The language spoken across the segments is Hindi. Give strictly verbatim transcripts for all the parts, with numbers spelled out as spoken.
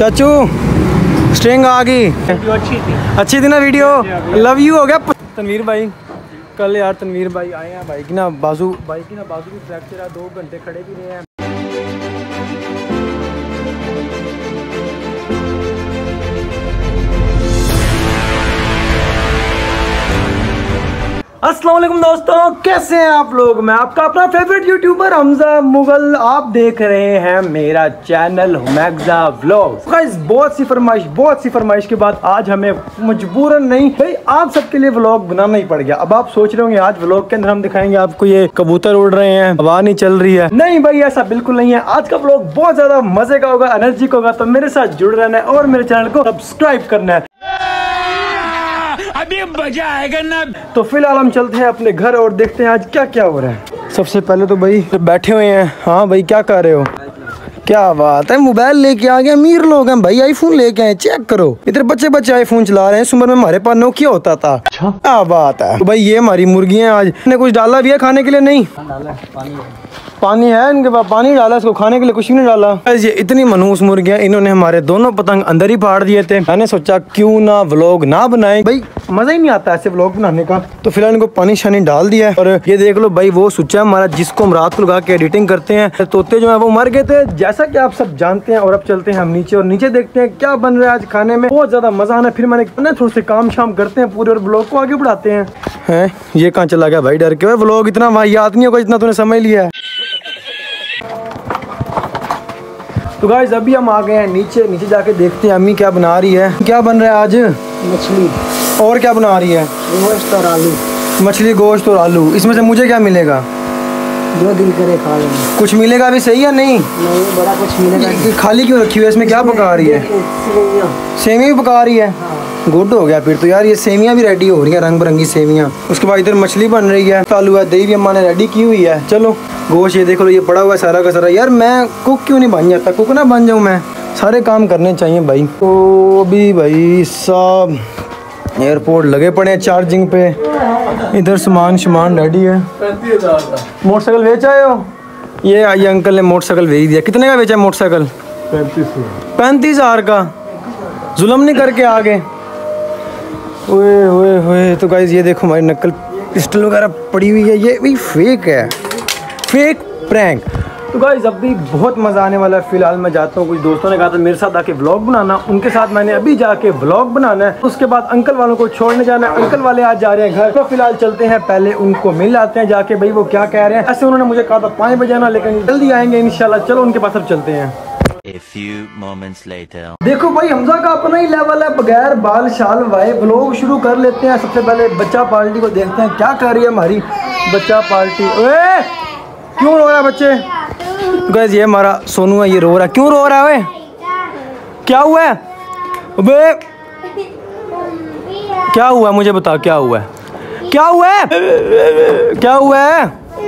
चाचू स्ट्रिंग आ गई, अच्छी थी अच्छी थी ना वीडियो। लव यू हो गया। तनवीर भाई कल यार तनवीर भाई आए हैं, भाई की ना बाजू भाई की ना बाजू की फ्रैक्चर है, दो घंटे खड़े भी रहे हैं। अस्सलाम वालेकुम दोस्तों, कैसे हैं आप लोग। मैं आपका अपना फेवरेट यूट्यूबर हमजा मुगल, आप देख रहे हैं मेरा चैनल हुमैग्जा व्लॉग्स। गाइस बहुत सी फरमाइश बहुत सी फरमाइश के बाद आज हमें मजबूरन नहीं भाई आप सबके लिए व्लॉग बनाना ही पड़ गया। अब आप सोच रहे होंगे आज व्लॉग के अंदर हम दिखाएंगे आपको ये कबूतर उड़ रहे हैं, हवा नहीं चल रही है। नहीं भाई ऐसा बिल्कुल नहीं है। आज का व्लॉग बहुत ज्यादा मजे का होगा, एनर्जी का होगा, तो मेरे साथ जुड़ रहना है और मेरे चैनल को सब्सक्राइब करना है। अभी मजा आएगा ना। तो फिलहाल हम चलते हैं अपने घर और देखते हैं आज क्या क्या हो रहा है। सबसे पहले तो भाई बैठे हुए हैं। हाँ भाई क्या कर रहे हो, क्या बात है, मोबाइल लेके आ गए, अमीर लोग हैं भाई, आईफोन लेके आए, चेक करो। इधर बच्चे बच्चे आईफोन चला रहे हैं, इस उम्र में हमारे पास नोकिया होता था। क्या बात है। तो भाई ये हमारी मुर्गियां आज ने कुछ डाला भी है खाने के लिए? नहीं पानी है इनके पास, पानी डाला, इसको खाने के लिए कुछ भी नहीं डाला। ये इतनी मनहूस मुर्गियां, इन्होंने हमारे दोनों पतंग अंदर ही फाड़ दिए थे। मैंने सोचा क्यों ना व्लॉग ना बनाए, भाई मजा ही नहीं आता ऐसे व्लॉग बनाने का। तो फिलहाल इनको पानी शानी डाल दिया है। और ये देख लो भाई वो सुच्चा हमारा जिसको हम रात को लगा के एडिटिंग करते हैं, तोते जो है वो मर गए थे जैसा कि आप सब जानते हैं। और अब चलते हैं हम नीचे और नीचे देखते हैं क्या बन रहा है आज खाने में। बहुत ज्यादा मजा आना। फिर मैंने थोड़े से काम शाम करते हैं पूरे और व्लॉग को आगे बढ़ाते हैं। हैं ये कहाँ चला गया भाई, डर के व्लॉग इतना वाहियात नहीं होगा जितना तूने समझ लिया है। तो गाइस अभी हम आ गए हैं नीचे। नीचे जाके देखते हैं अम्मी क्या बना रही है। क्या बन रहा है आज? मछली। और क्या बना रही है? गोश्त और आलू। मछली गोश्त और आलू। इसमें से मुझे क्या मिलेगा? जो दिल करे खा लेंगे। कुछ मिलेगा भी सही है? नहीं नहीं बड़ा कुछ मिलेगा। खाली क्यों रखी हुई है? इसमें क्या पका रही है? सेवियां भी पका रही है। गुड हो गया फिर तो यार, ये सेवियां भी रेडी हो रही है, रंग बिरंगी सेवियां। उसके बाद इधर मछली बन रही है, आलू है, दही भी अम्मा ने रेडी की हुई है। चलो गोश्त ये देखो ये पड़ा हुआ है सारा का सारा। यार मैं कुक क्यों नहीं बन जाता, कुक ना बन जाऊँ मैं, सारे काम करने चाहिए भाई। तो अभी भाई सब एयरपोर्ट लगे पड़े हैं चार्जिंग पे, इधर सामान सामान रेडी है। मोटरसाइकिल बेच आए हो? ये ये अंकल ने मोटरसाइकिल भेज दिया। कितने का बेचा मोटरसाइकिल? पैंतीस पैंतीस हजार का। जुल्म नहीं करके आ गए। ओए ओए ओए। तो गाइस ये देखो हमारी नकल पिस्टल वगैरह पड़ी हुई है, ये भी फेक है, फेक प्रैंक। तो गाइस अब भी बहुत मज़ा आने वाला है। फिलहाल मैं जाता हूँ, कुछ दोस्तों ने कहा था मेरे साथ आके व्लॉग बनाना, उनके साथ मैंने अभी जाके व्लॉग बनाना है। उसके बाद अंकल वालों को छोड़ने जाना है, अंकल वाले आज जा रहे हैं घर। तो फिलहाल चलते हैं, पहले उनको मिल आते हैं जाके, भाई वो क्या कह रहे हैं। ऐसे उन्होंने मुझे कहा था पाँच बजे आना, लेकिन जल्दी आएंगे इंशाल्लाह। चलो उनके पास अब चलते हैं। A few moments later. देखो भाई हमजा का अपना ही लेवल है, बगैर बाल शाल वाए व्लॉग शुरू कर लेते हैं। सबसे पहले बच्चा पार्टी को देखते हैं क्या कर रही है हमारी बच्चा पार्टी। ओए क्यों रो रहा है बच्चे? गाइस ये हमारा सोनू है, ये रो रहा है। क्यों रो रहा है? क्या हुआ है? अबे क्या हुआ है मुझे बता, क्या हुआ है? क्या हुआ है? क्या हुआ है?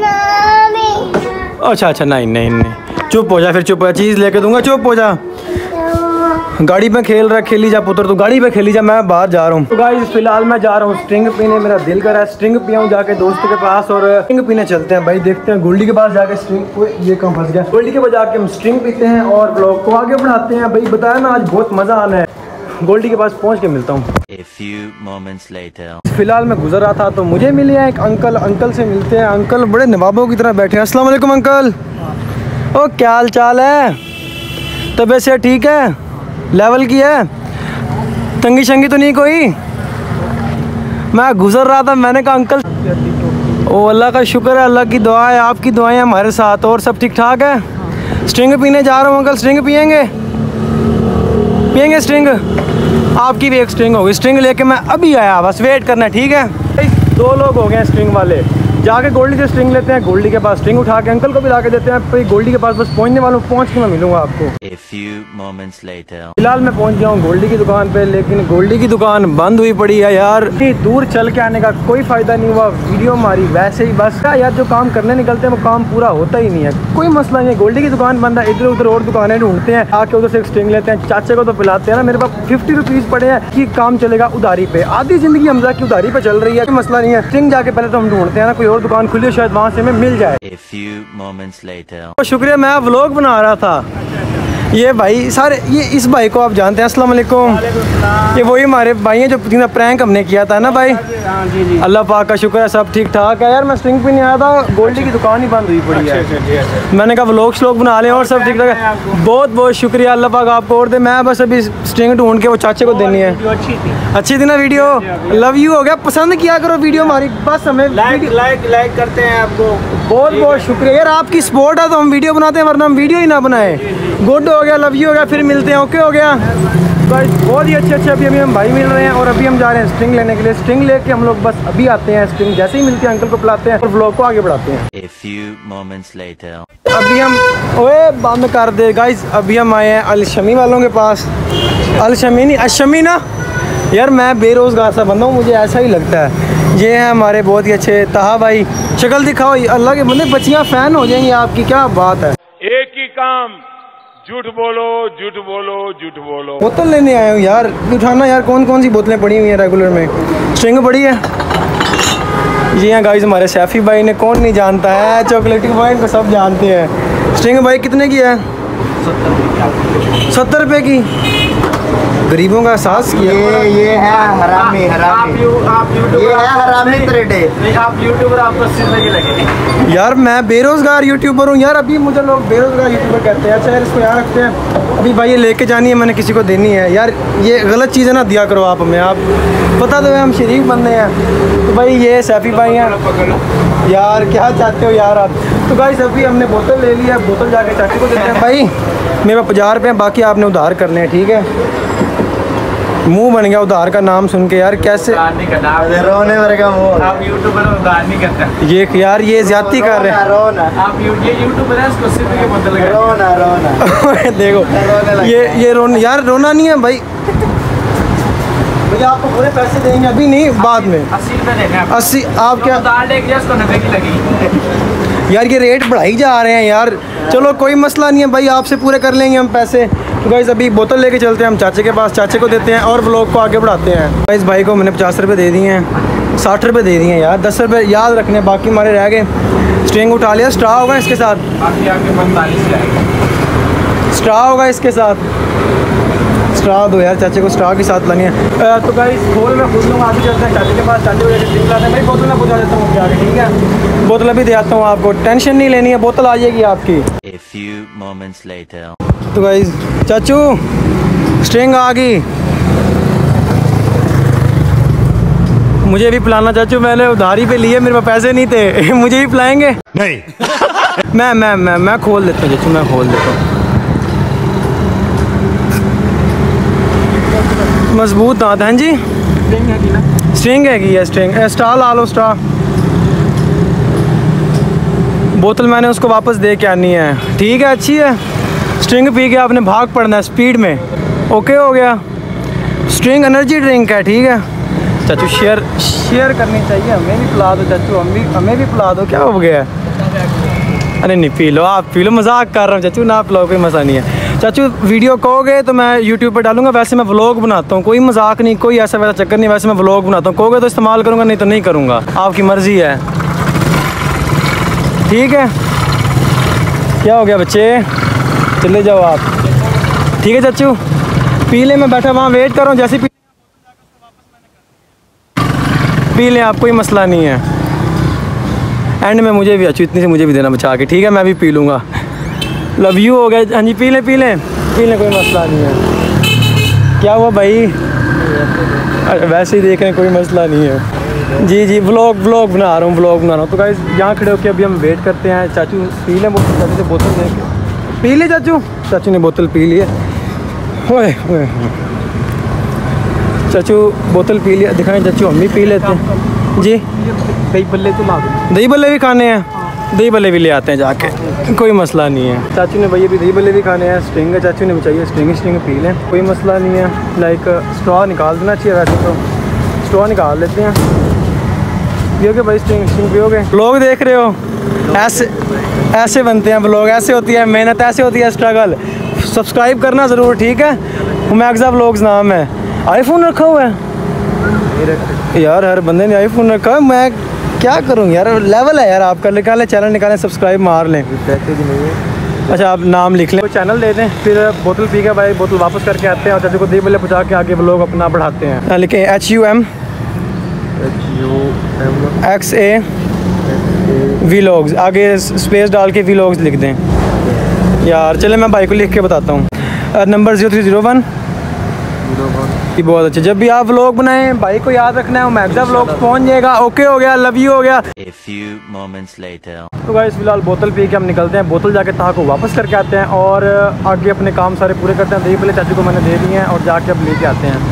अच्छा अच्छा नहीं नहीं नहीं चुप हो जा, फिर चुप हो जा, चीज़ लेके दूंगा, चुप हो जा। गाड़ी पे खेल रहा है, खेली जा पुत्र, तो गाड़ी पे खेली जा, मैं बाहर जा रहा हूँ। तो गाइस फिलहाल मैं जा रहा हूँ स्ट्रिंग पीने, मेरा दिल कर रहा है स्ट्रिंग पियाऊँ जाके दोस्तों के पास, और स्ट्रिंग पीने चलते हैं भाई। देखते हैं गोल्डी के पास जाके स्ट्रिंग, ये कहाँ फंस गया, गोल्डी के पास जाके हम स्ट्रिंग पीते हैं और ब्लॉग को आगे बढ़ाते हैं। भाई बताया ना आज बहुत मज़ा आना है। गोल्डी के पास पहुँच के मिलता हूँ। A few moments later. फिलहाल मैं गुजर रहा था तो मुझे मिले हैं एक अंकल, अंकल से मिलते हैं। अंकल बड़े नवाबों की तरह बैठे हैं। अस्सलाम वालेकुम अंकल। ओ क्या हाल चाल है? तबीयत से ठीक है? लेवल की है? तंगी शंगी तो नहीं कोई? मैं गुजर रहा था, मैंने कहा अंकल। ओ अल्लाह का शुक्र है, अल्लाह की दुआ है, आपकी दुआएं हमारे साथ। और सब ठीक ठाक है? स्ट्रिंग पीने जा रहा हूँ अंकल। स्ट्रिंग पियेंगे? पियेंगे स्ट्रिंग? आपकी भी एक स्ट्रिंग होगी। स्ट्रिंग लेके मैं अभी आया, बस वेट करना, ठीक है? दो लोग हो गए स्ट्रिंग वाले। जाके गोल्डी से स्ट्रिंग लेते हैं, गोल्डी के पास स्ट्रिंग उठा के अंकल को भी ला के देते हैं। फिर गोल्डी के पास बस पहुंचने वालों, पहुंच के मैं मिलूंगा आपको। A few moments later. फिलहाल मैं पहुंच गया हूँ गोल्डी की दुकान पे, लेकिन गोल्डी की दुकान बंद हुई पड़ी है यार। इतनी दूर चल के आने का कोई फायदा नहीं हुआ, वीडियो मारी वैसे ही बस। यार जो काम करने निकलते हैं वो काम पूरा होता ही नहीं है। कोई मसला नहीं है, गोल्डी की दुकान बंद है, इधर उधर और दुकानें ढूंढते हैं, आके उधर से एक स्ट्रिंग लेते हैं, चाचे को तो पिलाते हैं ना। मेरे पास फिफ्टी रुपीज़ पड़े हैं कि काम चलेगा उधारी पे। आधी जिंदगी हमजा की उधारी पे चल रही है, कोई मसला नहीं है। स्ट्रिंग जाके पहले तो हम ढूंढते हैं ना, कोई और दुकान खुली शायद वहाँ से हमें मिल जाए। A few moments later. शुक्रिया, मैं व्लॉग बना रहा था ये भाई सारे ये इस भाई को आप जानते हैं। अस्सलाम वालेकुम। ये वही हमारे भाई हैं जो जिनका प्रैंक हमने किया था ना भाई। अल्लाह पाक का शुक्र है सब ठीक ठाक है। यार मैं स्ट्रिंग पे नहीं आया था, गोल्डी की दुकान ही बंद हुई पड़ी है। मैंने कहा व्लॉग श्लॉग बना लें और सब ठीक ठाक है। बहुत बहुत शुक्रिया, अल्लाह पाक आपको और दे। मैं बस अभी स्ट्रिंग ढूंढ के वो चाचे को देनी है। अच्छी थी ना वीडियो? लव यू हो गया। पसंद किया करो वीडियो हमारी, बस हमें लाइक लाइक लाइक करते हैं आपको। बहुत बहुत शुक्रिया यार, आपकी सपोर्ट है तो हम वीडियो बनाते हैं, वरना हम वीडियो ही ना बनाए। गुड हो गया, लव यू हो गया, फिर मिलते हैं। ओके हो गया गाइस, बहुत ही अच्छे अच्छे अभी अभी हम भाई मिल रहे हैं और अभी हम जा रहे हैं स्ट्रिंग लेने के लिए। स्ट्रिंग लेके हम लोग बस अभी आते हैं। स्ट्रिंग जैसे ही मिलती है अंकल को पिलाते हैं और व्लॉग को आगे बढ़ाते हैं। A few moments later. अभी हम ओए बंद कर दे गाइस। अभी हम आए हैं अलशमी वालों के पास। अलशमी नहीं अशमी ना यार, मैं बेरोज़गार सा बंदा हूँ, मुझे ऐसा ही लगता है। ये हैं हमारे बहुत ही अच्छे ताहा भाई। शक्ल दिखाओ, अल्लाह के बंदे बच्चियाँ फ़ैन हो जाएंगी आपकी, क्या बात है। एक ही काम, झूठ बोलो झूठ बोलो झूठ बोलो। बोतल लेने आए हूँ यार, उठाना यार। कौन कौन सी बोतलें पड़ी हुई हैं रेगुलर में? स्ट्रिंग पड़ी है। जी हाँ गाइस, हमारे सैफी भाई ने, कौन नहीं जानता है, चॉकलेटी पॉइंट को सब जानते हैं। स्ट्रिंग भाई कितने की है? सत्तर रुपये की। गरीबों का एहसास किया। ये ये है हरामी हरामी आप यू, आप ये है हरामी तरेटे। आप यूट्यूबर, आपको अस्सी रुपए की लगेगी। यार मैं बेरोज़गार यूट्यूबर हूँ यार, अभी मुझे लोग बेरोज़गार यूट्यूबर कहते हैं। अच्छा यार इसको यहाँ रखते हैं। अभी भाई ये लेके जानी है, मैंने किसी को देनी है यार। ये गलत चीज़ें ना दिया करो आप हमें, आप पता तो है हम शरीफ बंदे हैं। तो भाई ये सैफी भाई हैं यार, क्या चाहते हो यार आप। तो गाइस अभी हमने बोतल ले ली है, बोतल जाके चाची को देते हैं। भाई मेरे पास पचास रुपये हैं, बाकी आपने उधार करने हैं, ठीक है? मुंह बन गया उधार का नाम सुन के यार, कैसे रोने भर का मुंह। आप यूट्यूबर उधार नहीं करते ये यार, ये ज्यादती कर रहे हैं। रोना आप यू- ये यूट्यूबर है, उसको अस्सी रुपए की बोतल लगा। रोना रोना देखो ये ये रोना यार, रोना नहीं है भाई। भैया आपको पूरे पैसे देंगे, अभी नहीं, बाद में। अस्सी रुपए देने हैं। अस्सी आप क्या उधार लेके गया, उसको नब्बे की लगी। यार, ये रेट बढ़ाई जा रहे हैं यार। चलो कोई मसला नहीं है भाई, आपसे पूरे कर लेंगे हम पैसे। तो गाइस अभी बोतल लेके चलते हैं हम चाचे के पास, चाचे को देते हैं और व्लॉग को आगे बढ़ाते हैं। गाइस भाई को मैंने पचास रुपये दे दिए हैं, साठ रुपये दे दिए हैं यार, दस रुपये याद रखने, बाकी हमारे रह गए। स्ट्रिंग उठा लिया, स्ट्रा होगा इसके साथ, बाकी आपके पैंतालीस जाएगा। स्ट्रा होगा इसके साथ। स्ट्रा दो यार, चाचे को स्ट्रा के साथ लानी है। अ, तो गाइस खोल मैं खुद लूँगा, अभी चलते हैं चाचे के पास। चाचे को जैसे स्ट्रिंग लाते हैं, मेरी बोतल मैं पहुँचा देता हूँ आगे, ठीक है? बोतल अभी दे आता हूँ आपको, टेंशन नहीं लेनी है, बोतल आ जाएगी आपकी। A few moments later. तो गाइस चाचू स्ट्रिंग आ गई, मुझे भी पिलाना चाचू। मैंने उधारी पे लिए, मेरे पास पैसे नहीं थे। मुझे भी पिलाएंगे? नहीं। मैं मैं मैं मैं खोल देता हूँ चाचू, मैं खोल देता हूँ। मजबूत दांत हैं जी। स्ट्रिंग है कि ना? स्ट्रिंग है कि है स्ट्रिंग। स्ट्रा ला लो, स्ट्रा। बोतल मैंने उसको वापस दे के आनी है, ठीक है? अच्छी है। स्ट्रिंग पी के आपने भाग पड़ना है स्पीड में, ओके हो गया? स्ट्रिंग एनर्जी ड्रिंक है, ठीक है? चाचू शेयर शेयर करनी चाहिए, हमें भी पिला दो चाचू, हम भी हमें भी पिला दो। क्या हो गया? अरे नहीं पी लो, आप पी लो, मजाक कर रहा हूँ चाचू, ना पिलाओ, कोई मज़ा नहीं है। चाचू वीडियो कहोगे तो मैं यूट्यूब पर डालूंगा, वैसे मैं व्लॉग बनाता हूँ, कोई मजाक नहीं, कोई ऐसा वैसा चक्कर नहीं, वैसे मैं व्लॉग बनाता हूँ। कहोगे तो इस्तेमाल करूँगा, नहीं तो नहीं करूँगा, आपकी मर्ज़ी है, ठीक है? क्या हो गया बच्चे, चले जाओ आप, ठीक है चाचू? पी लें, मैं बैठा वहाँ वेट कर रहा हूँ, जैसे पी पी लें आप, कोई मसला नहीं है। एंड में मुझे भी अच्छी इतनी से मुझे भी देना बचा के, ठीक है? मैं भी पी लूँगा। लव यू हो गया। हाँ जी, पी लें पी लें पी लें, कोई मसला नहीं है। क्या हुआ भाई? अरे वैसे ही देख रहे हैं, कोई मसला नहीं है। जी जी, व्लॉग व्लॉग बना रहा हूँ, व्लॉग बना रहा हूँ। तो गाइस यहाँ खड़े होकर अभी हम वेट करते हैं। चाचू पी लें बोतल, चाचू से बोतल दे के पी ले चाचू। चाचू ने बोतल पी ली है, ओए ओए चाचू बोतल पी लिया, दिखाएं चाचू, हम भी पी लेते हैं जी। दही बल्ले तो ला दो। दही बल्ले भी खाने हैं, दही बल्ले भी ले आते हैं जाके, कोई मसला नहीं है। चाचू ने भैया भी दही बल्ले भी खाने हैं। स्ट्रिंग है चाचू ने भी चाहिए, स्ट्रिंग स्ट्रिंग पी लें, कोई मसला नहीं है। लाइक स्ट्रॉ निकाल देना चाहिए, वैसे तो स्ट्रॉ निकाल लेते हैं। पियोगे भाई स्ट्रिंग स्ट्रिंग पियोगे? लोग देख रहे हो, ऐसे ऐसे बनते हैं ब्लॉग, ऐसे होती है मेहनत, ऐसे होती है स्ट्रगल। सब्सक्राइब करना ज़रूर, ठीक है? मैगज़ा व्लॉग्स नाम है। आईफोन रखा हुआ है यार, हर बंदे ने आईफोन रखा है, मैं क्या करूँ यार? लेवल है यार आपका, निकालें चैनल निकालें, सब्सक्राइब मार लें। अच्छा आप नाम लिख लें, तो चैनल दे दें, फिर बोतल पी के भाई बोतल वापस करके आते हैं और चाचा को दे बल्ले पहुँचा के आगे वो लोग अपना बढ़ाते हैं। लिखें H U M X A vlogs, आगे स्पेस डाल के वीलॉग्स लिख दें यार। चले मैं भाई को लिख के बताता हूँ। Number zero three zero one. बहुत अच्छे, जब भी आप व्लॉग बनाएं भाई को याद रखना है, मैगजा व्लॉग पहुंच जाएगा। ओके हो गया, लव यू हो गया। A few moments later. तो गाइस फिलहाल बोतल पी के हम निकलते हैं, बोतल जाके ताहा को वापस करके आते हैं और आगे अपने काम सारे पूरे करते हैं। दही पहले चाचू को मैंने दे दिए हैं और जाके अब लेके आते हैं।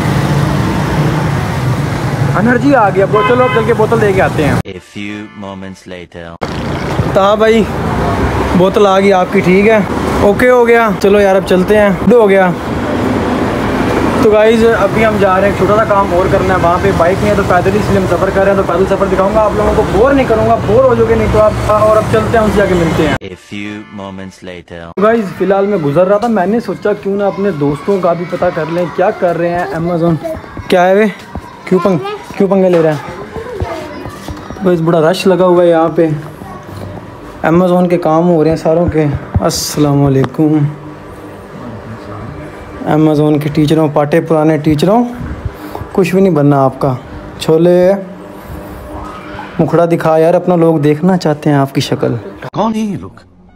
एनर्जी आ गया, बोतल चलो चल के बोतल दे के आते हैं। A few moments later. ताहा भाई बोतल आ गई आपकी, ठीक है, ओके हो गया। चलो यार अब चलते हैं, दो हो गया। तो गाइज़ अभी हम जा रहे हैं, छोटा सा काम और करना है। वहाँ पे बाइक नहीं है तो पैदल, इसलिए हम सफ़र कर रहे हैं। तो पैदल सफ़र दिखाऊंगा आप लोगों को, बोर नहीं करूँगा, बोर हो जाओगे नहीं तो आप। और अब चलते हैं, उनसे जाके मिलते हैं। A few moments later. तो गाइज़ फिलहाल मैं गुजर रहा था, मैंने सोचा क्यों ना अपने दोस्तों का भी पता कर लें क्या कर रहे हैं। अमेज़ोन क्या है वे, क्यों पंग क्यों पंगे ले रहा है। बस बड़ा रश लगा हुआ है यहाँ पे, अमेज़ोन के काम हो रहे हैं सारों के। अस्सलाम वालेकुम अमेज़ोन के टीचरों, पाटे पुराने टीचरों, कुछ भी नहीं बनना आपका। छोले मुखड़ा दिखा यार, अपना लोग देखना चाहते हैं आपकी शक्ल। कौन है ये लोग,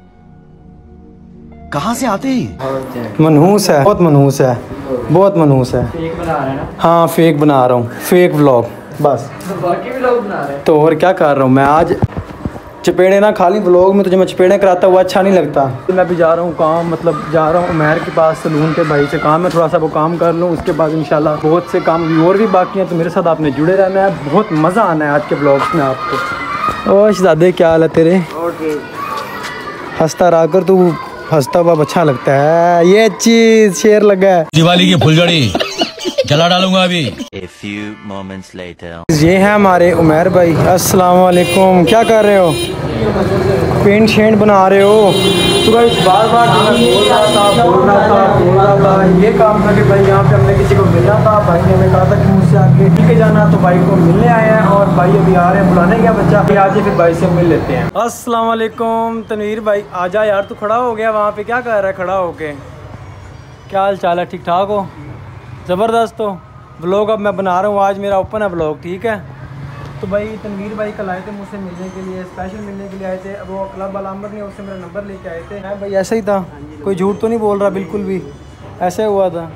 कहाँ से आते हैं? मनहूस है, बहुत मनहूस है, बहुत मनहूस है। फेक बना रहे हैं ना? हाँ फेक बना रहा हूँ, फेक व्लॉग बस। तो बाकी भी लोग बना रहे हैं। तो और क्या कर रहा हूँ मैं आज, चपेड़े ना खाली व्लॉग में, तो जो मैं चपेड़े कराता हुआ अच्छा नहीं लगता। तो मैं भी जा रहा हूँ काम, मतलब जा रहा हूँ उमैर के पास सलून पे, भाई से काम है, थोड़ा सा वो काम कर लूँ, उसके बाद इंशाल्लाह बहुत से काम भी और भी बाकी हैं। तो मेरे साथ आपने जुड़े रहना है, बहुत मज़ा आना है आज के ब्लॉग्स में आपको। ओ शहजादे क्या हाल है तेरे? हंसता रहा कर तू, हंसता हुआ अच्छा लगता है। ये चीज़ शेर लगा है, दिवाली की फुलझड़ी जला डालूंगा अभी। A few moments later. ये है हमारे उमैर भाई। अस्सलाम वालेकुम, क्या कर रहे हो? पेंट शेंट बना रहे हो? तो भाई बार बार बोल रहा था बोल रहा था बोल रहा था ये काम था कि भाई यहाँ पे हमने किसी को मिलना था। भाई ने हमें कहा था कि मुझसे आगे मिल के जाना, तो भाई को मिलने आए हैं और भाई अभी आ रहे हैं, बुलाने गया बच्चा, आज ही फिर भाई से मिल लेते हैं। अस्सलाम वालेकुम तनवीर भाई, आजा यार, तू खड़ा हो गया वहाँ पे, क्या कर रहा है खड़ा होके? क्या हाल चाल है, ठीक ठाक हो? ज़बरदस्त हो। व्लॉग अब मैं बना रहा हूँ, आज मेरा ओपन है व्लॉग, ठीक है। तो भाई तनवीर भाई कल आए थे मुझसे मिलने के लिए, स्पेशल मिलने के लिए आए थे। वो क्लब अलामर ने उससे मेरा नंबर लेके आए थे। मैं भाई ऐसा ही था, कोई झूठ तो नहीं बोल रहा, बिल्कुल भी ऐसे हुआ था।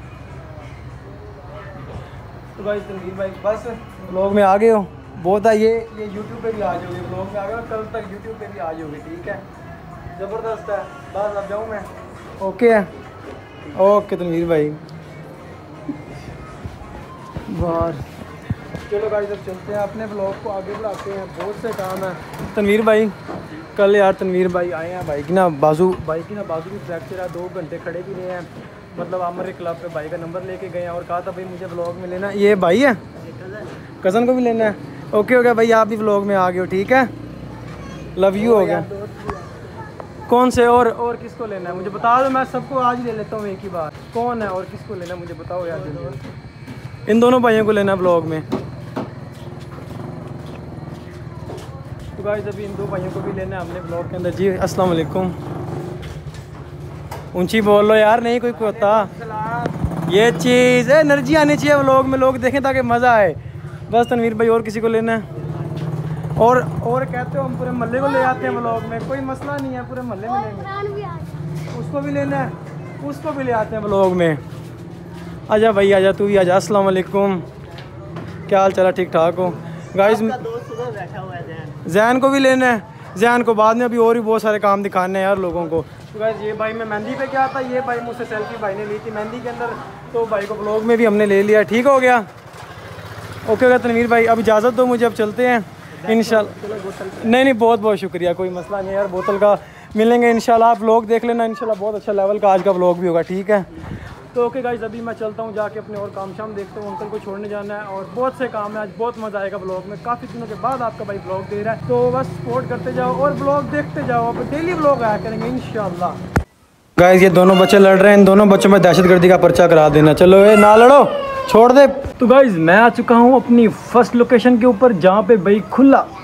तो भाई तनवीर भाई बस व्लॉग में आ गए हो, बहुत है ये ये यूट्यूब पे भी आ जाओगे, व्लॉग में आ गए हो, कल तक यूट्यूब पे भी आ जाओगे, ठीक है। ज़बरदस्त है, बस अब जाऊँ मैं, ओके है, ओके तनवीर भाई बाहर। चलो गाइस अब चलते हैं, अपने ब्लॉग को आगे बढ़ाते हैं, बहुत से काम है। तनवीर भाई कल यार तनवीर भाई आए हैं, भाई की ना बाजू भाई की ना बाजू भी फ्रैक्चर है, दो घंटे खड़े भी रहे हैं, मतलब आमर क्लब पे भाई का नंबर लेके गए हैं और कहा था भाई मुझे ब्लॉग में लेना। ये भाई है, कज़न को भी लेना है, ओके हो गया भाई, आप भी ब्लॉग में आ गए हो, ठीक है, लव यू हो गया। कौन से और और किसको लेना है मुझे बता दो, मैं सबको आज ही ले लेता हूँ एक ही बार। कौन है और किसको लेना है मुझे बताओ यार, इन दोनों भाइयों को लेना ब्लॉग में। तो गाइस अभी इन दो भाइयों को भी लेना है हमने ब्लॉग के अंदर। जी अस्सलाम वालेकुम, ऊंची बोल लो यार, नहीं कोई होता ये चीज़ है, एनर्जी आनी चाहिए व्लॉग में, लोग देखें ताकि मज़ा आए। बस तनवीर भाई और किसी को लेना है? और और कहते हो हम पूरे मोहल्ले को ले आते हैं व्लॉग में, कोई मसला नहीं है, पूरे मोहल्ले में लेंगे। उसको भी लेना है, उसको भी ले आते हैं व्लॉग में। आजा भाई आजा, तू भी आजा। अस्सलाम वालेकुम, क्या हाल चला, ठीक ठाक हो? गाइस जैन को भी लेना है, जैन को बाद में, अभी और भी बहुत सारे काम दिखाने हैं यार लोगों को। तो गाइस ये भाई मैं मेहंदी पे क्या था, ये भाई मुझसे सेल्फी भाई ने ली थी मेहंदी के अंदर, तो भाई को ब्लॉग में भी हमने ले लिया, ठीक हो गया, ओके हो गया तनवीर भाई। अब इजाज़त दो मुझे, अब चलते हैं इंशाल्लाह। नहीं नहीं बहुत बहुत शुक्रिया, कोई मसला नहीं यार, बोतल का मिलेंगे इंशाल्लाह, आप व्लॉग देख लेना इंशाल्लाह, बहुत अच्छा लेवल का आज का व्लॉग भी होगा, ठीक है। तो ओके गाइस अभी मैं चलता हूँ, जाके अपने और काम शाम देखता हूँ, अंकल को छोड़ने जाना है और बहुत से काम है आज, बहुत मज़ा आएगा ब्लॉग में। काफ़ी दिनों के बाद आपका भाई ब्लॉग दे रहा है, तो बस सपोर्ट करते जाओ और ब्लॉग देखते जाओ, अब डेली ब्लॉग आया करेंगे इंशाल्लाह। गाइस ये दोनों बच्चे लड़ रहे हैं, इन दोनों बच्चों में दहशतगर्दी का पर्चा करा देना, चलो ये ना लड़ो, छोड़ दे। तो गाइस मैं आ चुका हूँ अपनी फर्स्ट लोकेशन के ऊपर, जहाँ पे भाई खुला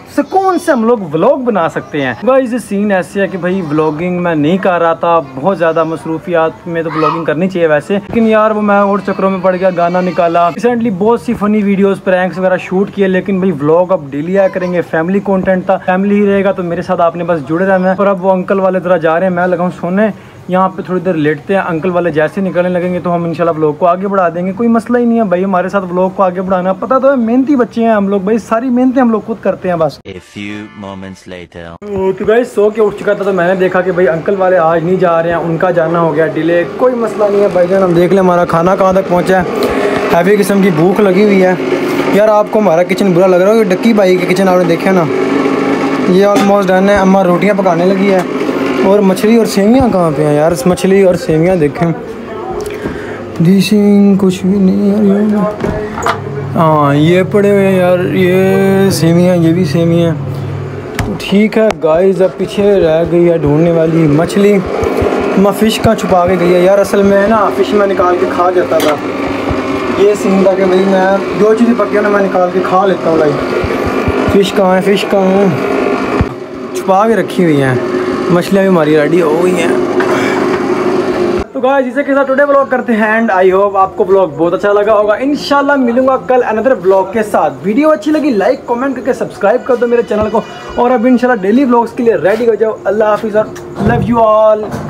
सुकून से हम लोग व्लॉग बना सकते हैं। गाइस ये सीन ऐसे है कि भाई व्लॉगिंग मैं नहीं कर रहा था, बहुत ज़्यादा मसरूफियात में तो व्लॉगिंग करनी चाहिए वैसे, लेकिन यार वो मैं और चक्रों में पड़ गया, गाना निकाला। रिसेंटली बहुत सी फनी वीडियोस प्रैंक्स वगैरह शूट किए, लेकिन भाई व्लॉग अब डेली आया करेंगे, फैमिली कंटेंट था, फैमिली ही रहेगा तो मेरे साथ आपने बस जुड़े रहना है। और अब वो अंकल वाले तरह जा रहे हैं, मैं लगाऊँ सोने, यहाँ पे थोड़ी देर लेटते हैं। अंकल वाले जैसे निकलने लगेंगे तो हम इंशाल्लाह व्लॉग को आगे बढ़ा देंगे, कोई मसला ही नहीं है भाई, हमारे साथ व्लॉग को आगे बढ़ाना। पता तो है मेहनती बच्चे हैं हम लोग भाई, सारी मेहनतें हम लोग खुद करते हैं बस। A few moments later. तो गाइस सो के उठ चुका था तो मैंने देखा कि भाई अंकल वाले आज नहीं जा रहे हैं, उनका जाना हो गया डिले। कोई मसला नहीं है भाईजान, हम देख लें हमारा खाना कहाँ तक पहुँचा है। हैवी किस्म की भूख लगी हुई है यार। आपको हमारा किचन बुरा लग रहा है? डक्की भाई के किचन आपने देखा ना, ये ऑलमोस्ट डन है। अम्मा रोटियाँ पकाने लगी है। और मछली और सेवियाँ कहाँ पे हैं यार? मछली और सेवियाँ देखें, डिशिंग कुछ भी नहीं यार। हाँ ये पड़े हुए यार, ये सेवियाँ, ये भी सेवियाँ। तो ठीक है गाइस, अब पीछे रह गई है ढूंढने वाली मछली। मैं फ़िश का छुपा के गई है यार, असल में ना फ़िश में निकाल के खा जाता था। ये सीन था कि भाई मैं जो चीज़ें पकी ना मैं निकाल के खा लेता हूँ। लाइक फ़िश कहाँ है, फ़िश कहाँ है, छुपा के रखी हुई हैं। मछलियाँ भी हमारी रेडी हो गई हैं। तो गाइस जिसे के साथ टुडे व्लॉग करते हैं एंड आई होप आपको व्लॉग बहुत अच्छा लगा होगा। इंशाल्लाह मिलूंगा कल अनदर व्लॉग के साथ। वीडियो अच्छी लगी लाइक कमेंट करके सब्सक्राइब कर दो मेरे चैनल को, और अब इंशाल्लाह डेली व्लॉग्स के लिए रेडी हो जाओ। अल्लाह हाफिज़ और लव यू ऑल।